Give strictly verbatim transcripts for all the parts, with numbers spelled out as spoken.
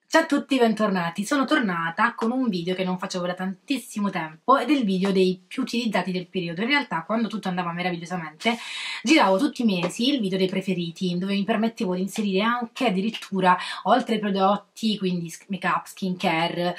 Ciao a tutti, bentornati. Sono tornata con un video che non facevo da tantissimo tempo ed è il video dei più utilizzati del periodo. In realtà, quando tutto andava meravigliosamente, giravo tutti i mesi il video dei preferiti, dove mi permettevo di inserire anche addirittura, oltre ai prodotti, quindi make up, skincare,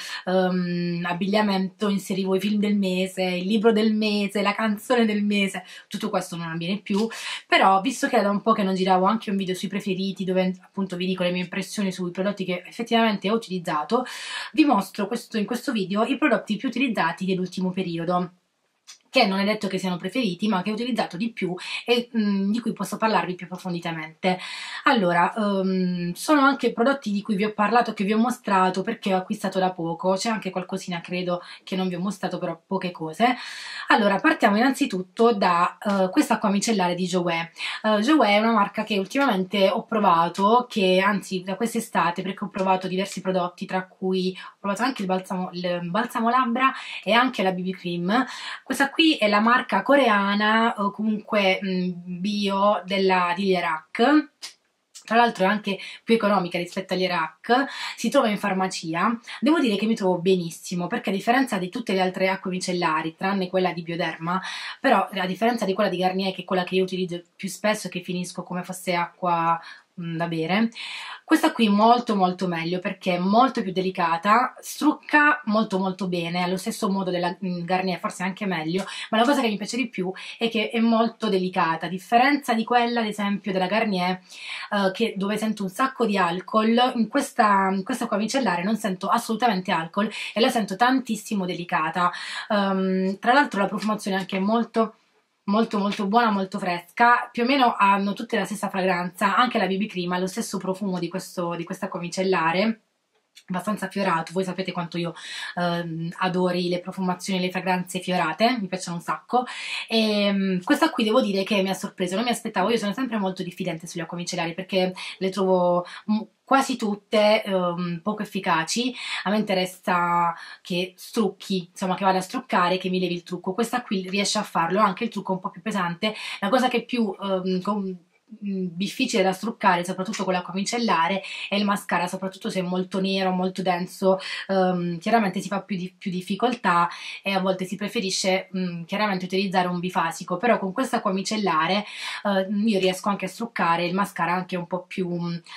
um, abbigliamento, inserivo i film del mese, il libro del mese, la canzone del mese. Tutto questo non avviene più, però visto che era da un po' che non giravo anche un video sui preferiti, dove appunto vi dico le mie impressioni sui prodotti che effettivamente ho utilizzato, vi mostro questo, in questo video i prodotti più utilizzati dell'ultimo periodo, che non è detto che siano preferiti, ma che ho utilizzato di più e mh, di cui posso parlarvi più approfonditamente. Allora, um, sono anche prodotti di cui vi ho parlato, che vi ho mostrato perché ho acquistato da poco, c'è anche qualcosina credo che non vi ho mostrato, però poche cose. Allora, partiamo innanzitutto da uh, questa acqua micellare di Jouer. Uh, Jouer è una marca che ultimamente ho provato, che anzi da quest'estate, perché ho provato diversi prodotti, tra cui ho provato anche il balsamo, il balsamo labbra e anche la B B cream. Questa qui Qui è la marca coreana o comunque mh, bio della, di Lierac. Tra l'altro è anche più economica rispetto all'Irac, si trova in farmacia. Devo dire che mi trovo benissimo, perché a differenza di tutte le altre acque micellari, tranne quella di Bioderma, però a differenza di quella di Garnier, che è quella che io utilizzo più spesso e che finisco come fosse acqua mh, da bere, questa qui molto molto meglio, perché è molto più delicata, strucca molto molto bene, allo stesso modo della mh, Garnier, forse anche meglio, ma la cosa che mi piace di più è che è molto delicata, a differenza di quella ad esempio della Garnier, Uh, che, dove sento un sacco di alcol. In questa, in questa acqua micellare non sento assolutamente alcol e la sento tantissimo delicata. Um, tra l'altro la profumazione è anche molto molto molto buona, molto fresca, più o meno hanno tutte la stessa fragranza, anche la B B cream ha lo stesso profumo di, questo, di questa acqua micellare, abbastanza fiorato. Voi sapete quanto io ehm, adori le profumazioni e le fragranze fiorate, mi piacciono un sacco, e um, questa qui devo dire che mi ha sorpreso, non mi aspettavo. Io sono sempre molto diffidente sulle acque micellari perché le trovo quasi tutte um, poco efficaci. A me interessa che strucchi, insomma che vada a struccare, che mi levi il trucco. Questa qui riesce a farlo, anche il trucco è un po' più pesante. La cosa che più um, con, difficile da struccare, soprattutto con l'acqua micellare, è il mascara, soprattutto se è molto nero, molto denso. Um, chiaramente si fa più, di, più difficoltà e a volte si preferisce um, chiaramente utilizzare un bifasico, però con questa acqua micellare uh, io riesco anche a struccare il mascara anche un po' più,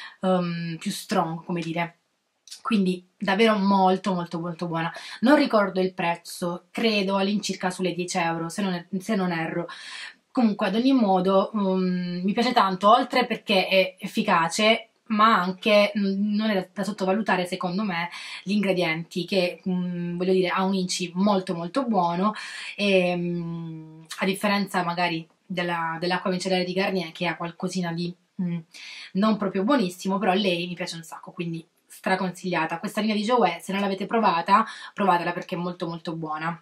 um, più strong, come dire. Quindi davvero molto molto molto buona. Non ricordo il prezzo, credo all'incirca sulle dieci euro, se non, se non erro. Comunque, ad ogni modo, um, mi piace tanto, oltre perché è efficace, ma anche mh, non è da, da sottovalutare, secondo me, gli ingredienti, che mh, voglio dire, ha un I N C I molto molto buono, e mh, a differenza magari della, dell'acqua micellare di Garnier, che ha qualcosina di mh, non proprio buonissimo, però lei mi piace un sacco, quindi straconsigliata. Questa linea di Jouer, se non l'avete provata, provatela perché è molto molto buona.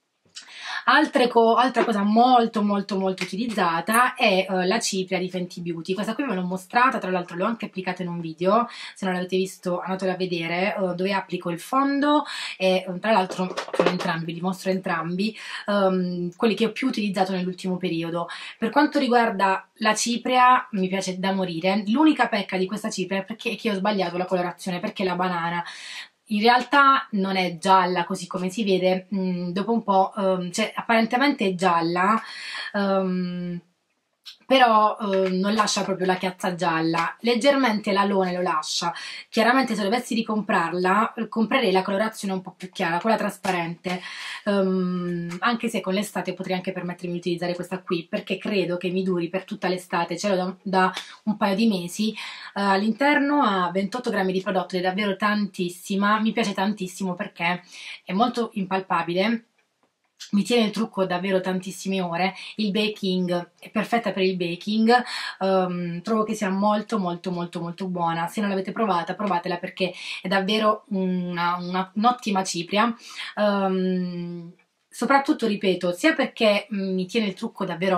Altre co altra cosa molto molto molto utilizzata è uh, la cipria di Fenty Beauty. Questa qui ve l'ho mostrata, tra l'altro l'ho anche applicata in un video, se non l'avete visto andatelo a vedere, uh, dove applico il fondo e uh, tra l'altro sono entrambi, vi mostro entrambi, um, quelli che ho più utilizzato nell'ultimo periodo. Per quanto riguarda la cipria, mi piace da morire. L'unica pecca di questa cipria è perché, che ho sbagliato la colorazione, perché la banana in realtà non è gialla così come si vede, mh, dopo un po', um, cioè apparentemente è gialla, um, però uh, non lascia proprio la chiazza gialla, leggermente l'alone lo lascia. Chiaramente se dovessi ricomprarla, comprerei la colorazione un po' più chiara, quella trasparente, um, anche se con l'estate potrei anche permettermi di utilizzare questa qui, perché credo che mi duri per tutta l'estate, ce l'ho da, da un paio di mesi. Uh, all'interno ha ventotto grammi di prodotto, è davvero tantissima, mi piace tantissimo perché è molto impalpabile, mi tiene il trucco davvero tantissime ore. Il baking è perfetta per il baking, um, trovo che sia molto molto molto molto buona. Se non l'avete provata, provatela perché è davvero un'ottima cipria, um, soprattutto ripeto, sia perché mi tiene il trucco davvero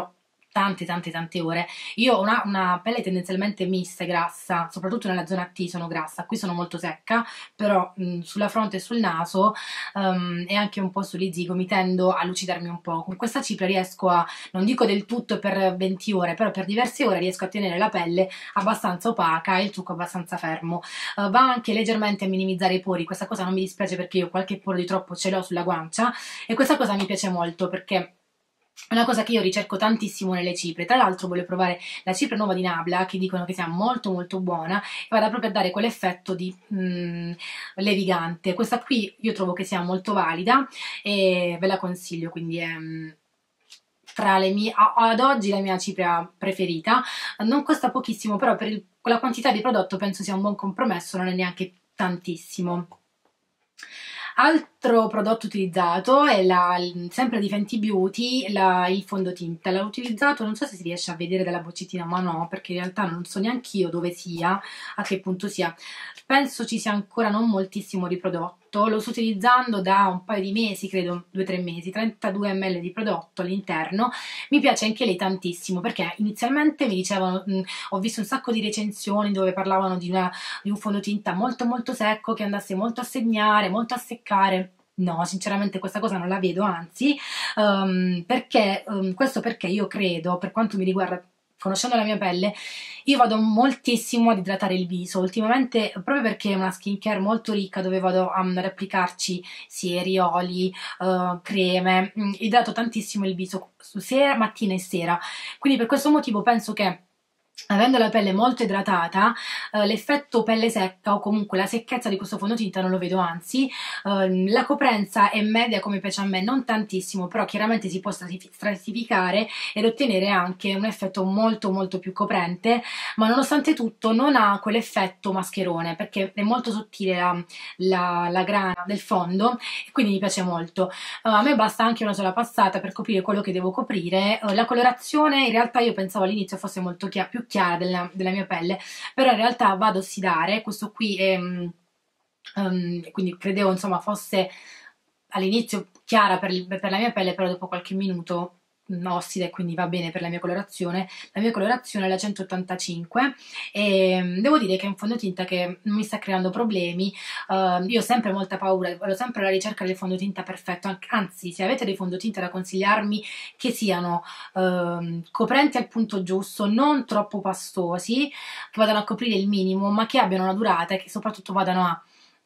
tante tante tante ore. Io ho una, una pelle tendenzialmente mista e grassa, soprattutto nella zona T sono grassa, qui sono molto secca, però mh, sulla fronte e sul naso um, e anche un po' sugli zigomi tendo a lucidarmi un po'. Con questa cipria riesco a, non dico del tutto per venti ore, però per diverse ore riesco a tenere la pelle abbastanza opaca e il trucco abbastanza fermo. Uh, va anche leggermente a minimizzare i pori, questa cosa non mi dispiace perché io qualche poro di troppo ce l'ho sulla guancia e questa cosa mi piace molto perché è una cosa che io ricerco tantissimo nelle ciprie. Tra l'altro voglio provare la cipria nuova di Nabla, che dicono che sia molto molto buona, e vada proprio a dare quell'effetto di mm, levigante. Questa qui io trovo che sia molto valida e ve la consiglio, quindi è mm, tra le mie, ad oggi la mia cipria preferita. Non costa pochissimo, però per il, la quantità di prodotto penso sia un buon compromesso, non è neanche tantissimo. Altro prodotto utilizzato è la, sempre di Fenty Beauty, la, il fondotinta. L'ho utilizzato, non so se si riesce a vedere dalla boccettina, ma no, perché in realtà non so neanche io dove sia, a che punto sia. Penso ci sia ancora non moltissimo di prodotto, lo sto utilizzando da un paio di mesi, credo due o tre mesi, trentadue millilitri di prodotto all'interno. Mi piace anche lei tantissimo, perché inizialmente mi dicevano, mh, ho visto un sacco di recensioni dove parlavano di, una, di un fondotinta molto molto secco, che andasse molto a segnare, molto a seccare. No, sinceramente questa cosa non la vedo, anzi, um, perché, um, questo perché io credo, per quanto mi riguarda, conoscendo la mia pelle, io vado moltissimo ad idratare il viso ultimamente, proprio perché è una skincare molto ricca dove vado ad applicarci sieri, oli, uh, creme, mm, idrato tantissimo il viso sera, mattina e sera, quindi per questo motivo penso che avendo la pelle molto idratata, eh, l'effetto pelle secca o comunque la secchezza di questo fondotinta non lo vedo, anzi ehm, la coprenza è media come piace a me, non tantissimo, però chiaramente si può stratificare ed ottenere anche un effetto molto molto più coprente, ma nonostante tutto non ha quell'effetto mascherone perché è molto sottile la, la, la grana del fondo e quindi mi piace molto. Uh, a me basta anche una sola passata per coprire quello che devo coprire. Uh, la colorazione in realtà io pensavo all'inizio fosse molto chiara, più chiara della, della mia pelle, però in realtà va ad ossidare. Questo qui è um, um, quindi credevo insomma fosse all'inizio chiara per, il, per la mia pelle, però dopo qualche minuto ossida e quindi va bene per la mia colorazione. La mia colorazione è la centottantacinque e devo dire che è un fondotinta che non mi sta creando problemi. Uh, io ho sempre molta paura, vado sempre alla ricerca del fondotinta perfetto, anzi se avete dei fondotinta da consigliarmi che siano uh, coprenti al punto giusto, non troppo pastosi, che vadano a coprire il minimo ma che abbiano una durata e che soprattutto vadano a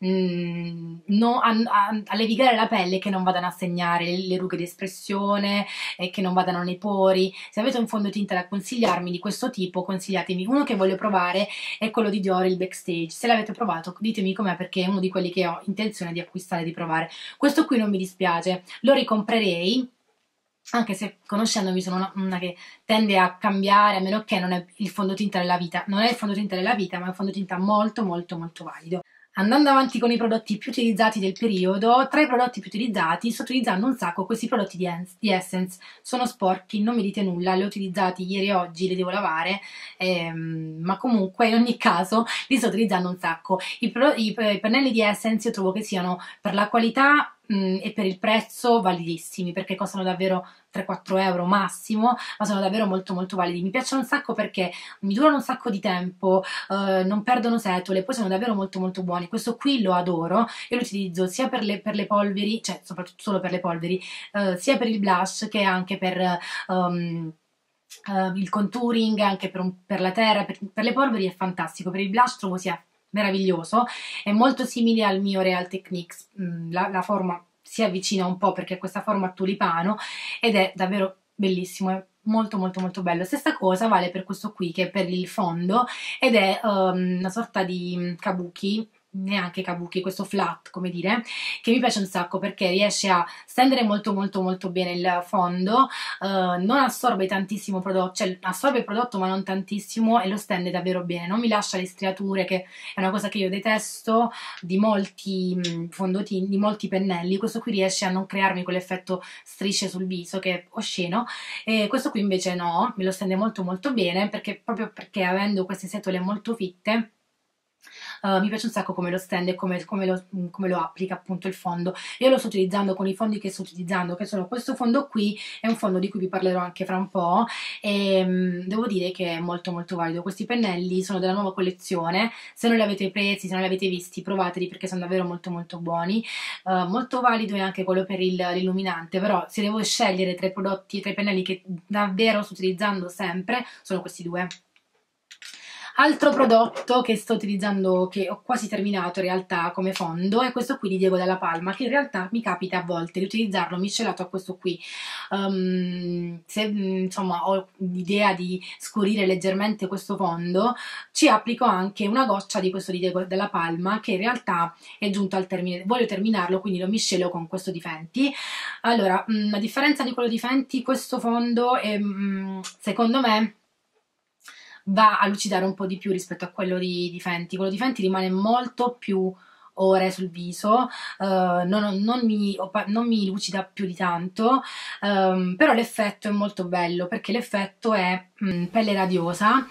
Mm, no, a, a, a levigare la pelle, che non vadano a segnare le, le rughe di espressione e che non vadano nei pori. Se avete un fondotinta da consigliarmi di questo tipo, consigliatemi uno che voglio provare, è quello di Dior, il Backstage. Se l'avete provato ditemi com'è, perché è uno di quelli che ho intenzione di acquistare e di provare. Questo qui non mi dispiace, lo ricomprerei, anche se conoscendomi sono una, una che tende a cambiare, a meno che non è il fondotinta della vita. Non è il fondotinta della vita, ma è un fondotinta molto molto molto valido. Andando avanti con i prodotti più utilizzati del periodo, tra i prodotti più utilizzati sto utilizzando un sacco questi prodotti di, di Essence. Sono sporchi, non mi dite nulla, li ho utilizzati ieri e oggi, li devo lavare, ehm, ma comunque in ogni caso li sto utilizzando un sacco. I, pro, i, i pennelli di Essence io trovo che siano per la qualità mh, e per il prezzo validissimi, perché costano davvero tre quattro euro massimo, ma sono davvero molto molto validi. Mi piacciono un sacco perché mi durano un sacco di tempo, eh, non perdono setole, poi sono davvero molto molto buoni. Questo qui lo adoro, io lo utilizzo sia per le, per le polveri, cioè soprattutto solo per le polveri, eh, sia per il blush che anche per um, uh, il contouring, anche per, un, per la terra, per, per le polveri è fantastico, per il blush trovo sia meraviglioso, è molto simile al mio Real Techniques, mm, la, la forma si avvicina un po' perché ha questa forma a tulipano ed è davvero bellissimo, è molto molto molto bello. Stessa cosa vale per questo qui, che è per il fondo ed è um, una sorta di kabuki, neanche kabuki, questo flat, come dire, che mi piace un sacco perché riesce a stendere molto molto molto bene il fondo, uh, non assorbe tantissimo prodotto, cioè assorbe il prodotto ma non tantissimo, e lo stende davvero bene, non mi lascia le striature, che è una cosa che io detesto di molti mh, fondotini, di molti pennelli. Questo qui riesce a non crearmi quell'effetto strisce sul viso che è osceno, e questo qui invece no, me lo stende molto molto bene, perché proprio perché avendo queste setole molto fitte uh, mi piace un sacco come lo stende e come, come, lo, come lo applica appunto il fondo. Io lo sto utilizzando con i fondi che sto utilizzando, che sono questo fondo qui, è un fondo di cui vi parlerò anche fra un po', e um, devo dire che è molto molto valido. Questi pennelli sono della nuova collezione, se non li avete presi, se non li avete visti, provateli perché sono davvero molto molto buoni. Uh, molto valido è anche quello per l'illuminante, però se devo scegliere tra i prodotti, tra i pennelli che davvero sto utilizzando sempre, sono questi due. Altro prodotto che sto utilizzando, che ho quasi terminato in realtà come fondo, è questo qui di Diego Dalla Palma, che in realtà mi capita a volte di utilizzarlo miscelato a questo qui. Um, se insomma ho l'idea di scurire leggermente questo fondo, ci applico anche una goccia di questo di Diego Dalla Palma, che in realtà è giunto al termine. Voglio terminarlo, quindi lo miscelo con questo di Fenty. Allora, a differenza di quello di Fenty, questo fondo è, secondo me, va a lucidare un po' di più rispetto a quello di, di Fenty. Quello di Fenty rimane molto più ore sul viso, uh, non, non, mi, non mi lucida più di tanto, um, però l'effetto è molto bello perché l'effetto è mh, pelle radiosa.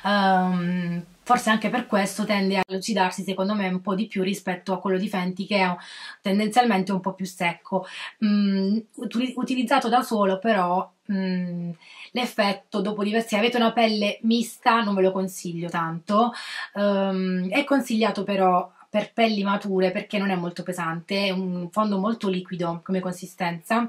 Um, Forse anche per questo tende a lucidarsi secondo me un po' di più rispetto a quello di Fenty, che è tendenzialmente un po' più secco. Mm, utilizzato da solo però mm, l'effetto dopo diversi, se avete una pelle mista non ve lo consiglio tanto. Um, è consigliato però per pelli mature perché non è molto pesante, è un fondo molto liquido come consistenza,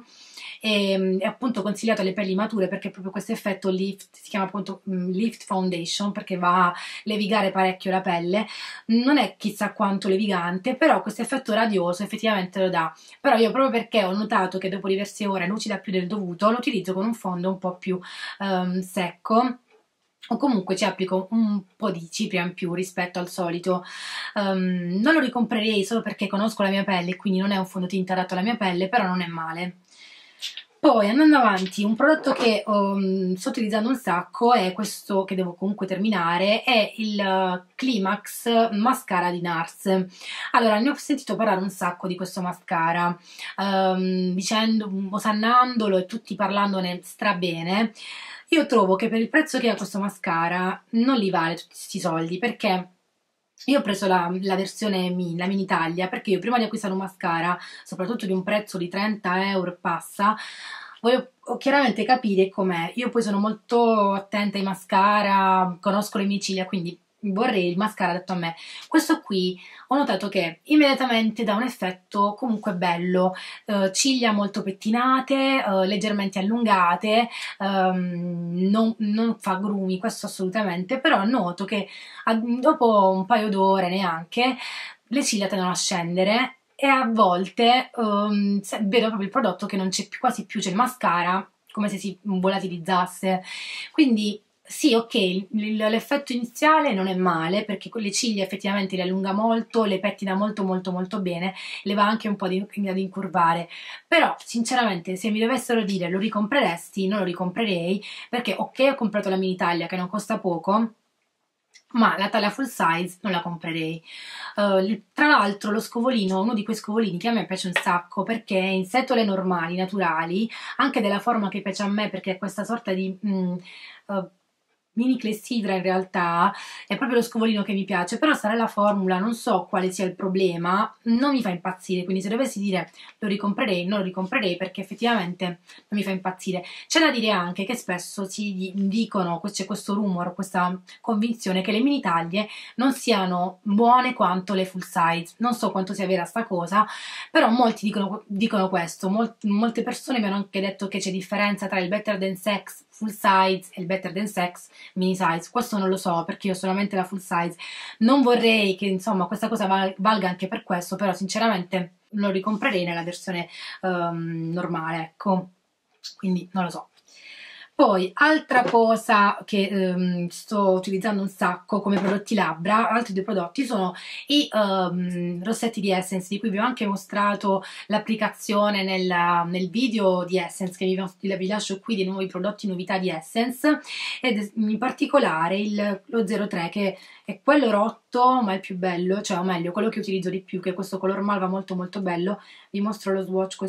e è appunto consigliato alle pelli mature perché proprio questo effetto lift, si chiama appunto lift foundation, perché va a levigare parecchio la pelle. Non è chissà quanto levigante, però questo effetto radioso effettivamente lo dà. Però io, proprio perché ho notato che dopo diverse ore lucida più del dovuto, lo utilizzo con un fondo un po' più um, secco, o comunque ci applico un po' di cipria in più rispetto al solito. Um, non lo ricomprerei solo perché conosco la mia pelle, quindi non è un fondotinta adatto alla mia pelle, però non è male. Poi, andando avanti, un prodotto che um, sto utilizzando un sacco è questo, che devo comunque terminare, è il uh, Climax Mascara di NARS. Allora, ne ho sentito parlare un sacco di questo mascara, um, dicendo, osannandolo e tutti parlandone strabene. Io trovo che per il prezzo che ha questo mascara non li vale tutti questi soldi, perché io ho preso la, la versione mini, la mini taglia, perché io prima di acquistare un mascara, soprattutto di un prezzo di trenta euro e passa, voglio chiaramente capire com'è. Io poi sono molto attenta ai mascara, conosco le mie ciglia, quindi vorrei il mascara adatto a me. Questo qui ho notato che immediatamente dà un effetto comunque bello, eh, ciglia molto pettinate, eh, leggermente allungate, ehm, non, non fa grumi, questo assolutamente, però noto che a, dopo un paio d'ore neanche le ciglia tendono a scendere, e a volte um, vedo proprio il prodotto che non c'è più, quasi più c'è il mascara, come se si volatilizzasse. Quindi sì, ok, l'effetto iniziale non è male perché con le ciglia effettivamente le allunga molto, le pettina molto molto molto bene, le va anche un po' di, ad incurvare, però sinceramente se mi dovessero dire lo ricompreresti, non lo ricomprerei, perché ok, ho comprato la mini taglia che non costa poco, ma la taglia full size non la comprerei. Uh, tra l'altro lo scovolino, uno di quei scovolini che a me piace un sacco perché è in setole normali, naturali, anche della forma che piace a me perché è questa sorta di mm, uh, mini clessidra, in realtà è proprio lo scovolino che mi piace, però sarà la formula, non so quale sia il problema, non mi fa impazzire, quindi se dovessi dire lo ricomprerei, non lo ricomprerei perché effettivamente non mi fa impazzire. C'è da dire anche che spesso si dicono, c'è questo rumor, questa convinzione che le mini taglie non siano buone quanto le full size. Non so quanto sia vera sta cosa, però molti dicono, dicono questo. Mol, molte persone mi hanno anche detto che c'è differenza tra il Better Than Sex full size e il Better Than Sex mini size. Questo non lo so perché io ho solamente la full size. Non vorrei che insomma questa cosa val valga anche per questo, però sinceramente lo ricomprerei nella versione um, normale, ecco, quindi non lo so. Poi, altra cosa che um, sto utilizzando un sacco come prodotti labbra, altri due prodotti, sono i um, rossetti di Essence, di cui vi ho anche mostrato l'applicazione nel, nel video di Essence, che vi, vi lascio qui dei nuovi prodotti, novità di Essence, ed in particolare il, lo zero tre, che è quello rotto, ma il più bello, cioè o meglio, quello che utilizzo di più, che è questo color malva molto molto bello. Vi mostro lo swatch così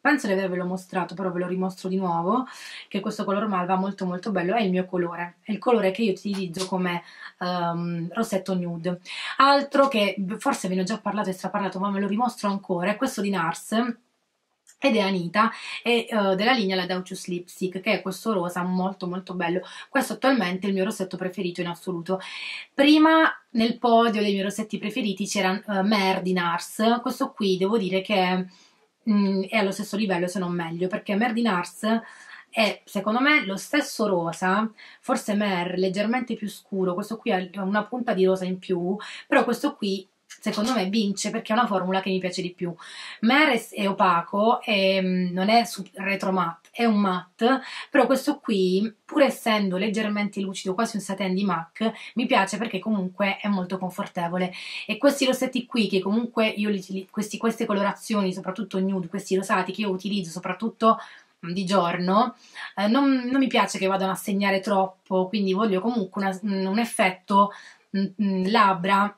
penso di avervelo mostrato, però ve lo dimostro di nuovo, che questo color malva molto molto bello, è il mio colore, è il colore che io utilizzo come um, rossetto nude. Altro che forse ve ne ho già parlato e straparlato, ma ve lo dimostro ancora, è questo di Nars, ed è Anita, e uh, della linea la Dauchus Lipstick, che è questo rosa molto molto bello. Questo attualmente è il mio rossetto preferito in assoluto. Prima nel podio dei miei rossetti preferiti c'era uh, Mer di Nars. Questo qui devo dire che mm, è allo stesso livello, se non meglio, perché Mer di Nars è secondo me lo stesso rosa, forse Mer leggermente più scuro, questo qui ha una punta di rosa in più, però questo qui secondo me vince perché è una formula che mi piace di più. Mer è opaco, e non è retro matte, è un matte, però questo qui, pur essendo leggermente lucido, quasi un satin di MAC, mi piace perché comunque è molto confortevole. E questi rossetti qui, che comunque io li, questi, queste colorazioni, soprattutto nude, questi rosati che io utilizzo soprattutto di giorno, eh, non, non mi piace che vadano a segnare troppo, quindi voglio comunque una, un effetto mh, mh, labbra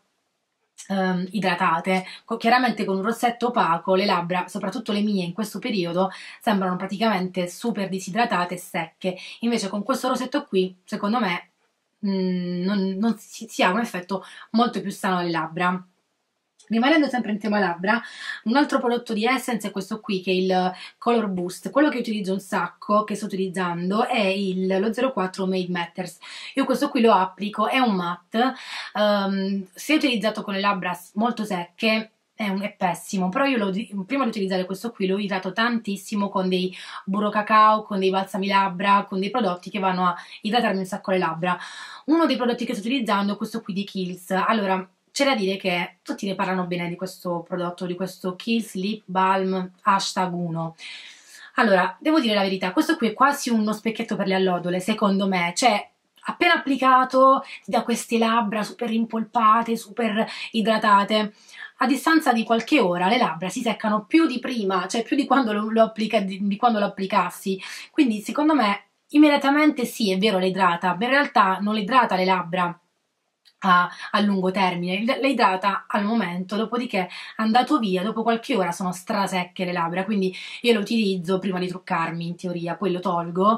Um, idratate. Chiaramente con un rossetto opaco le labbra, soprattutto le mie in questo periodo, sembrano praticamente super disidratate e secche, invece con questo rossetto qui secondo me mh, non, non si, si ha un effetto molto più sano alle labbra. Rimanendo sempre in tema labbra, un altro prodotto di Essence è questo qui, che è il Color Boost. Quello che utilizzo un sacco, che sto utilizzando, è il, lo zero quattro Made Matters. Io questo qui lo applico, è un matte, um, se utilizzato con le labbra molto secche è, un, è pessimo, però io lo, prima di utilizzare questo qui l'ho usato tantissimo con dei burro cacao, con dei balsami labbra, con dei prodotti che vanno a idratarmi un sacco le labbra. Uno dei prodotti che sto utilizzando è questo qui di Kiehl's. Allora, c'è da dire che tutti ne parlano bene di questo prodotto, di questo Kiehl's Lip Balm hashtag uno. Allora, devo dire la verità, questo qui è quasi uno specchietto per le allodole, secondo me. Cioè, appena applicato ti dà queste labbra super rimpolpate, super idratate. A distanza di qualche ora le labbra si seccano più di prima, cioè più di quando lo, lo, applica, di, di quando lo applicassi. Quindi, secondo me, immediatamente sì, è vero, le idrata, ma in realtà non le idrata le labbra A, a lungo termine, le idrata al momento, dopodiché andato via, dopo qualche ora sono strasecche le labbra, quindi io lo utilizzo prima di truccarmi in teoria, poi lo tolgo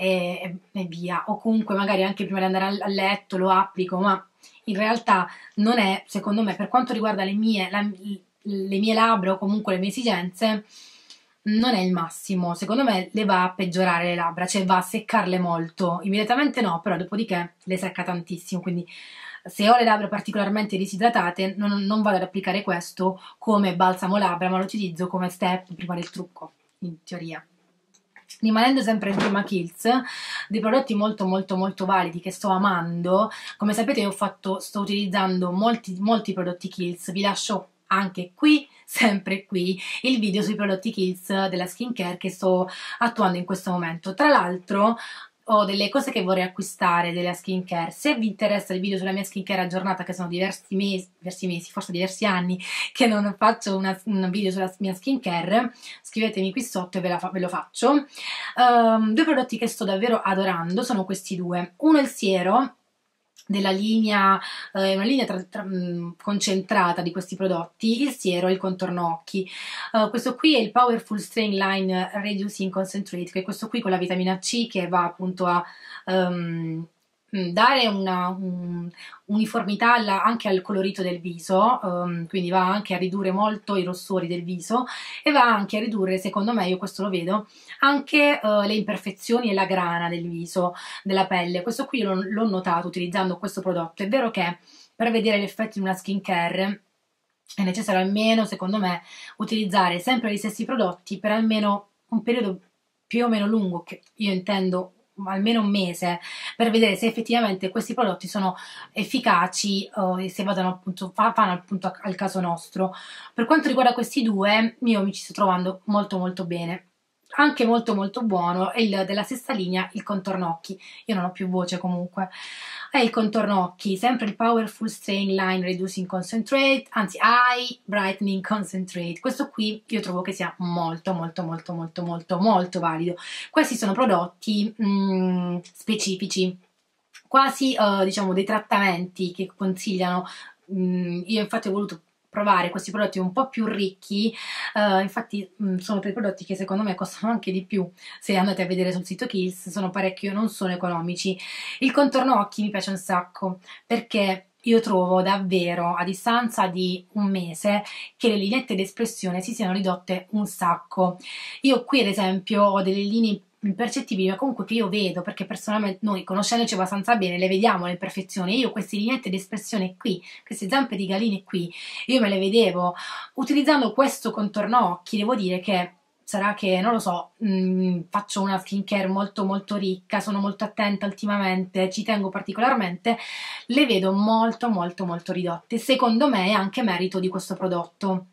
e, e via, o comunque magari anche prima di andare a letto lo applico, ma in realtà non è, secondo me, per quanto riguarda le mie, la, le mie labbra o comunque le mie esigenze, non è il massimo. Secondo me le va a peggiorare le labbra, cioè va a seccarle molto, immediatamente no, però dopodiché le secca tantissimo, quindi se ho le labbra particolarmente disidratate non, non vado ad applicare questo come balsamo labbra, ma lo utilizzo come step prima del trucco, in teoria. Rimanendo sempre in tema Kiehl's, dei prodotti molto molto molto validi che sto amando. Come sapete io ho fatto, sto utilizzando molti, molti prodotti Kiehl's, vi lascio anche qui, sempre qui, il video sui prodotti Kiehl's della skincare che sto attuando in questo momento. Tra l'altro ho delle cose che vorrei acquistare della skincare. Se vi interessa il video sulla mia skincare aggiornata, che sono diversi mesi, diversi mesi, forse diversi anni che non faccio una, un video sulla mia skincare, scrivetemi qui sotto e ve, la, ve lo faccio. Um, due prodotti che sto davvero adorando sono questi due. Uno è il siero della linea, eh, una linea tra, tra, mh, concentrata di questi prodotti, il siero e il contorno occhi. Uh, questo qui è il Powerful Strain Line Reducing Concentrate, che è questo qui con la vitamina C che va appunto a um, dare una un, uniformità alla, anche al colorito del viso, um, quindi va anche a ridurre molto i rossori del viso e va anche a ridurre, secondo me, io questo lo vedo, anche uh, le imperfezioni e la grana del viso, della pelle. Questo qui l'ho notato utilizzando questo prodotto. È vero che per vedere gli effetti di una skincare è necessario almeno, secondo me, utilizzare sempre gli stessi prodotti per almeno un periodo più o meno lungo, che io intendo almeno un mese, per vedere se effettivamente questi prodotti sono efficaci uh, e se vadano appunto, fanno appunto al caso nostro. Per quanto riguarda questi due, io mi ci sto trovando molto molto bene. Anche molto molto buono è il della stessa linea, il contorno occhi. Io non ho più voce comunque. È il contorno occhi, sempre il Powerful Strain Line Reducing Concentrate, anzi Eye Brightening Concentrate. Questo qui io trovo che sia molto molto molto molto molto molto valido. Questi sono prodotti mh, specifici, quasi uh, diciamo dei trattamenti che consigliano. Mh, io infatti ho voluto provare questi prodotti un po' più ricchi, uh, infatti mh, sono dei prodotti che secondo me costano anche di più, se andate a vedere sul sito Kiehl's sono parecchio, non sono economici. Il contorno occhi mi piace un sacco, perché io trovo davvero, a distanza di un mese, che le lineette d'espressione si siano ridotte un sacco. Io qui ad esempio ho delle linee impercettibili, ma comunque che io vedo, perché personalmente noi, conoscendoci abbastanza bene, le vediamo le imperfezioni. Io queste lineette d'espressione qui, queste zampe di galline qui, io me le vedevo. Utilizzando questo contorno occhi, devo dire che sarà che, non lo so, mh, faccio una skincare molto molto ricca, sono molto attenta ultimamente, ci tengo particolarmente, le vedo molto molto molto ridotte. Secondo me è anche merito di questo prodotto.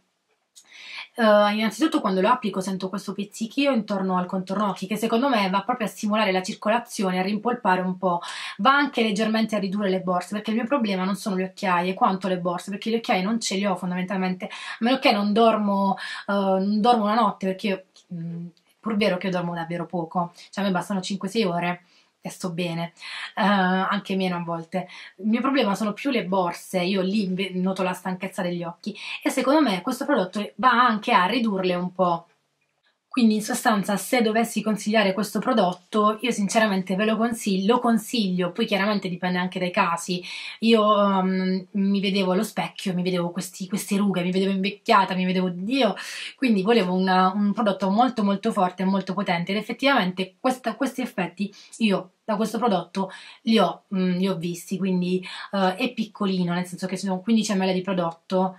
Uh, innanzitutto quando lo applico sento questo pizzichio intorno al contorno occhi, che secondo me va proprio a stimolare la circolazione, a rimpolpare un po', va anche leggermente a ridurre le borse, perché il mio problema non sono le occhiaie quanto le borse, perché le occhiaie non ce le ho fondamentalmente, a meno che non dormo, uh, non dormo una notte, perché io, mh, pur vero che io dormo davvero poco, cioè a me bastano cinque sei ore e sto bene, uh, anche meno a volte. Il mio problema sono più le borse, io lì noto la stanchezza degli occhi, e secondo me questo prodotto va anche a ridurle un po'. Quindi in sostanza, se dovessi consigliare questo prodotto, io sinceramente ve lo consiglio, lo consiglio, poi chiaramente dipende anche dai casi. Io um, mi vedevo allo specchio, mi vedevo questi, queste rughe, mi vedevo invecchiata, mi vedevo Dio, quindi volevo una, un prodotto molto molto forte e molto potente, ed effettivamente questa, questi effetti io da questo prodotto li ho, mh, li ho visti, quindi uh, è piccolino, nel senso che sono quindici millilitri di prodotto,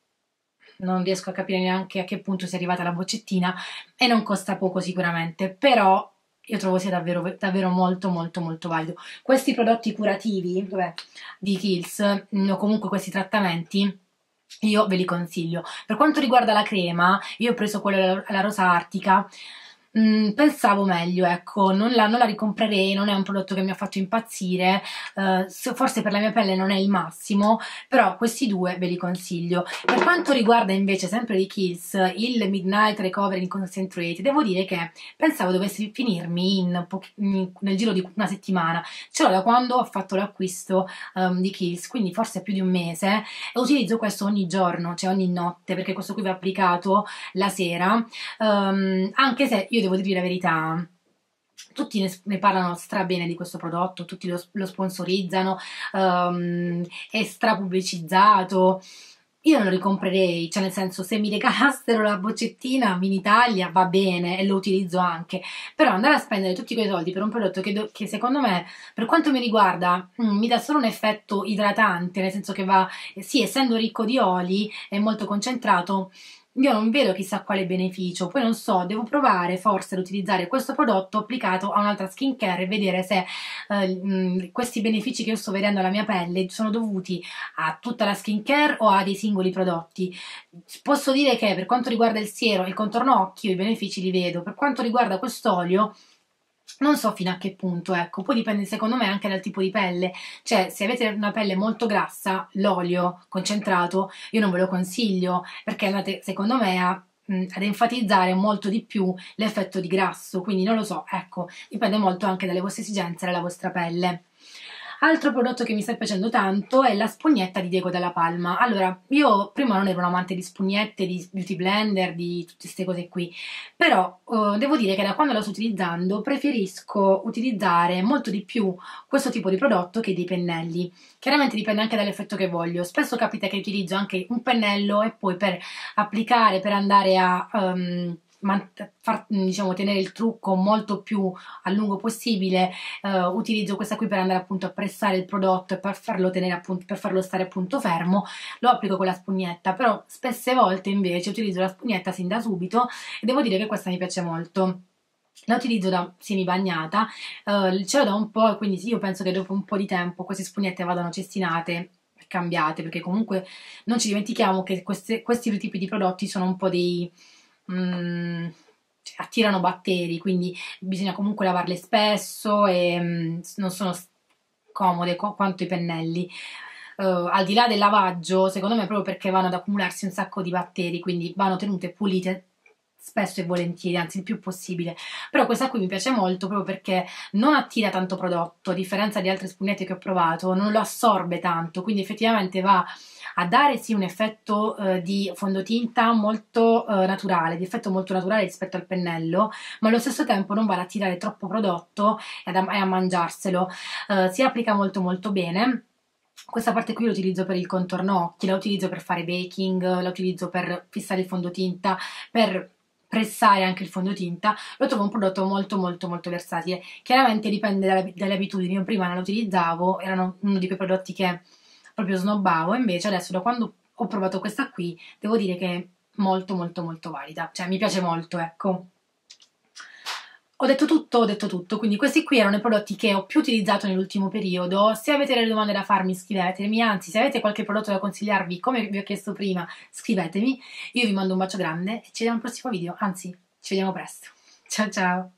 non riesco a capire neanche a che punto sia arrivata la boccettina, e non costa poco sicuramente, però io trovo sia davvero, davvero molto molto molto valido. Questi prodotti curativi, vabbè, di Kiehl's, o comunque questi trattamenti, io ve li consiglio. Per quanto riguarda la crema, io ho preso quella alla Rosa Artica. Mm, pensavo meglio, ecco, non la, non la ricomprerei, non è un prodotto che mi ha fatto impazzire, uh, forse per la mia pelle non è il massimo, però questi due ve li consiglio. Per quanto riguarda invece sempre di Kiehl's il Midnight Recovery Concentrate, devo dire che pensavo dovesse finirmi in in, nel giro di una settimana, ce l'ho da quando ho fatto l'acquisto um, di Kiehl's, quindi forse più di un mese, e utilizzo questo ogni giorno, cioè ogni notte, perché questo qui va applicato la sera, um, anche se io devo dire la verità, tutti ne, ne parlano stra bene di questo prodotto, tutti lo, lo sponsorizzano, um, è stra pubblicizzato. Io non lo ricomprerei, cioè nel senso, se mi regalassero la boccettina in Italia va bene e lo utilizzo anche, però andare a spendere tutti quei soldi per un prodotto che, do, che secondo me, per quanto mi riguarda, mh, mi dà solo un effetto idratante, nel senso che va, sì, essendo ricco di oli, è molto concentrato, io non vedo chissà quale beneficio. Poi non so, devo provare forse ad utilizzare questo prodotto applicato a un'altra skincare e vedere se eh, mh, questi benefici che io sto vedendo alla mia pelle sono dovuti a tutta la skincare o a dei singoli prodotti. Posso dire che per quanto riguarda il siero e il contorno occhio i benefici li vedo, per quanto riguarda quest'olio non so fino a che punto, ecco, poi dipende secondo me anche dal tipo di pelle, cioè se avete una pelle molto grassa, l'olio concentrato io non ve lo consiglio, perché andate secondo me a, mh, ad enfatizzare molto di più l'effetto di grasso, quindi non lo so, ecco, dipende molto anche dalle vostre esigenze e dalla vostra pelle. Altro prodotto che mi sta piacendo tanto è la spugnetta di Diego Dalla Palma. Allora, io prima non ero un amante di spugnette, di beauty blender, di tutte queste cose qui, però uh, devo dire che da quando la sto utilizzando preferisco utilizzare molto di più questo tipo di prodotto che dei pennelli. Chiaramente dipende anche dall'effetto che voglio. Spesso capita che utilizzo anche un pennello e poi per applicare, per andare a... Um, far, diciamo, tenere il trucco molto più a lungo possibile, eh, utilizzo questa qui per andare appunto a pressare il prodotto e per farlo tenere appunto, per farlo stare appunto fermo, lo applico con la spugnetta, però spesse volte invece utilizzo la spugnetta sin da subito e devo dire che questa mi piace molto. La utilizzo da semi bagnata, eh, ce l'ho da un po' e quindi sì, io penso che dopo un po' di tempo queste spugnette vadano cestinate, cambiate, perché comunque non ci dimentichiamo che queste, questi tipi di prodotti sono un po' dei... Mm, cioè, attirano batteri, quindi bisogna comunque lavarle spesso e mm, non sono comode co quanto i pennelli. Uh, al di là del lavaggio, secondo me proprio perché vanno ad accumularsi un sacco di batteri, quindi vanno tenute pulite spesso e volentieri, anzi il più possibile. Però questa qui mi piace molto proprio perché non attira tanto prodotto, a differenza di altre spugnette che ho provato, non lo assorbe tanto, quindi effettivamente va a dare sì un effetto eh, di fondotinta molto eh, naturale, di effetto molto naturale rispetto al pennello, ma allo stesso tempo non va ad attirare troppo prodotto e a, e a mangiarselo. Eh, si applica molto molto bene. Questa parte qui l'utilizzo per il contorno occhi, la utilizzo per fare baking, la utilizzo per fissare il fondotinta, per pressare anche il fondotinta. Lo trovo un prodotto molto molto molto versatile. Chiaramente dipende dalle, dalle abitudini. Io prima non lo utilizzavo, erano uno di quei prodotti che proprio snobbavo, invece adesso da quando ho provato questa qui devo dire che è molto molto molto valida, cioè mi piace molto, ecco. Ho detto tutto, ho detto tutto, quindi questi qui erano i prodotti che ho più utilizzato nell'ultimo periodo. Se avete delle domande da farmi scrivetemi, anzi se avete qualche prodotto da consigliarvi come vi ho chiesto prima scrivetemi. Io vi mando un bacio grande e ci vediamo al prossimo video, anzi ci vediamo presto. Ciao ciao!